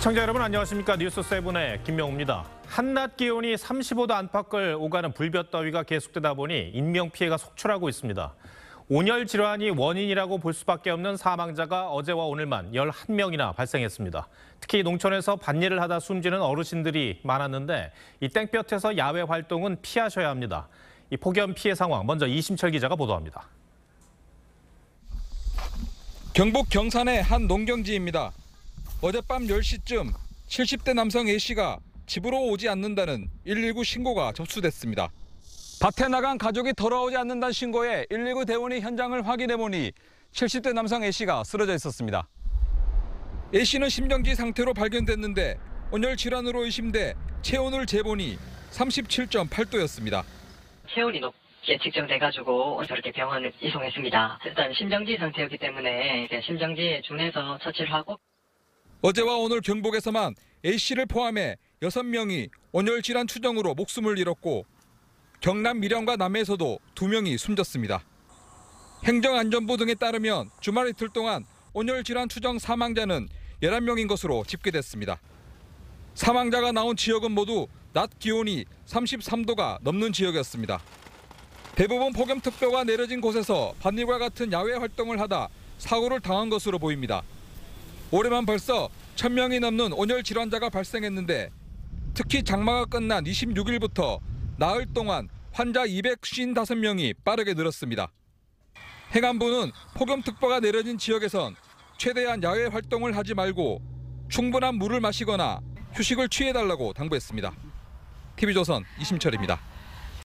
시청자 여러분 안녕하십니까. 뉴스7의 김명우입니다. 한낮 기온이 35도 안팎을 오가는 불볕더위가 계속되다 보니 인명피해가 속출하고 있습니다. 온열 질환이 원인이라고 볼 수밖에 없는 사망자가 어제와 오늘만 11명이나 발생했습니다. 특히 농촌에서 밭일을 하다 숨지는 어르신들이 많았는데 이 땡볕에서 야외 활동은 피하셔야 합니다. 이 폭염 피해 상황 먼저 이심철 기자가 보도합니다. 경북 경산의 한 농경지입니다. 어젯밤 10시쯤 70대 남성 A씨가 집으로 오지 않는다는 119 신고가 접수됐습니다. 밭에 나간 가족이 돌아오지 않는다는 신고에 119 대원이 현장을 확인해보니 70대 남성 A씨가 쓰러져 있었습니다. A씨는 심정지 상태로 발견됐는데 온열 질환으로 의심돼 체온을 재보니 37.8도였습니다. 체온이 높게 측정돼가지고 저렇게 병원을 이송했습니다. 일단 심정지 상태였기 때문에 심정지에 준해서 처치를 하고. 어제와 오늘 경북에서만 A씨를 포함해 6명이 온열 질환 추정으로 목숨을 잃었고 경남 밀양과 남해에서도 2명이 숨졌습니다. 행정안전부 등에 따르면 주말 이틀 동안 온열 질환 추정 사망자는 11명인 것으로 집계됐습니다. 사망자가 나온 지역은 모두 낮 기온이 33도가 넘는 지역이었습니다. 대부분 폭염특보가 내려진 곳에서 밭일과 같은 야외 활동을 하다 사고를 당한 것으로 보입니다. 올해만 벌써 1000명이 넘는 온열 질환자가 발생했는데 특히 장마가 끝난 26일부터 나흘 동안 환자 255명이 빠르게 늘었습니다. 행안부는 폭염특보가 내려진 지역에선 최대한 야외 활동을 하지 말고 충분한 물을 마시거나 휴식을 취해달라고 당부했습니다. TV조선 이심철입니다.